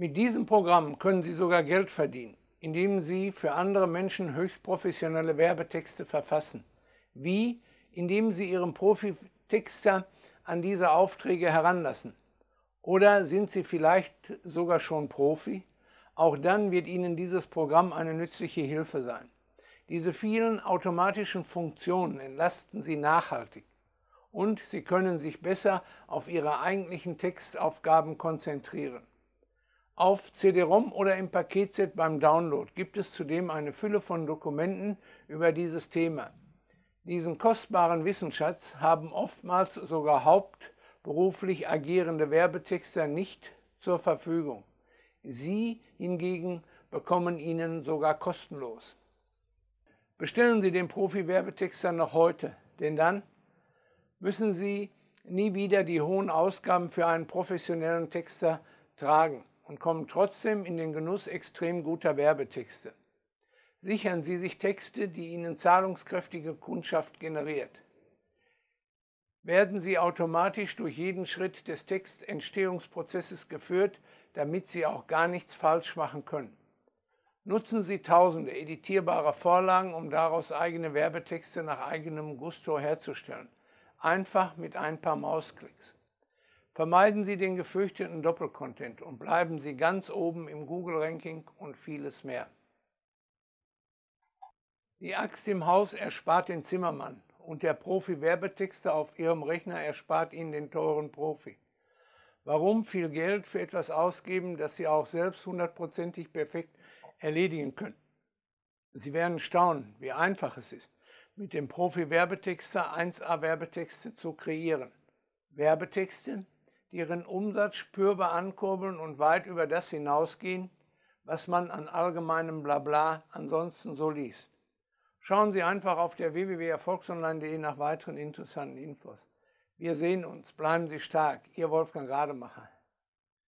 Mit diesem Programm können Sie sogar Geld verdienen, indem Sie für andere Menschen höchst professionelle Werbetexte verfassen. Wie? Indem Sie Ihren Profitexter an diese Aufträge heranlassen. Oder sind Sie vielleicht sogar schon Profi? Auch dann wird Ihnen dieses Programm eine nützliche Hilfe sein. Diese vielen automatischen Funktionen entlasten Sie nachhaltig und Sie können sich besser auf Ihre eigentlichen Textaufgaben konzentrieren. Auf CD-ROM oder im Paketset beim Download gibt es zudem eine Fülle von Dokumenten über dieses Thema. Diesen kostbaren Wissensschatz haben oftmals sogar hauptberuflich agierende Werbetexter nicht zur Verfügung. Sie hingegen bekommen ihn sogar kostenlos. Bestellen Sie den Profi-Werbetexter noch heute, denn dann müssen Sie nie wieder die hohen Ausgaben für einen professionellen Texter tragen und kommen trotzdem in den Genuss extrem guter Werbetexte. Sichern Sie sich Texte, die Ihnen zahlungskräftige Kundschaft generiert. Werden Sie automatisch durch jeden Schritt des Textentstehungsprozesses geführt, damit Sie auch gar nichts falsch machen können. Nutzen Sie tausende editierbarer Vorlagen, um daraus eigene Werbetexte nach eigenem Gusto herzustellen. Einfach mit ein paar Mausklicks. Vermeiden Sie den gefürchteten Doppelcontent und bleiben Sie ganz oben im Google-Ranking und vieles mehr. Die Axt im Haus erspart den Zimmermann und der Profi-Werbetexter auf Ihrem Rechner erspart Ihnen den teuren Profi. Warum viel Geld für etwas ausgeben, das Sie auch selbst hundertprozentig perfekt erledigen können? Sie werden staunen, wie einfach es ist, mit dem Profi-Werbetexter 1A-Werbetexte zu kreieren. Werbetexte, die Ihren Umsatz spürbar ankurbeln und weit über das hinausgehen, was man an allgemeinem Blabla ansonsten so liest. Schauen Sie einfach auf der www.erfolgsonline.de nach weiteren interessanten Infos. Wir sehen uns, bleiben Sie stark, Ihr Wolfgang Rademacher.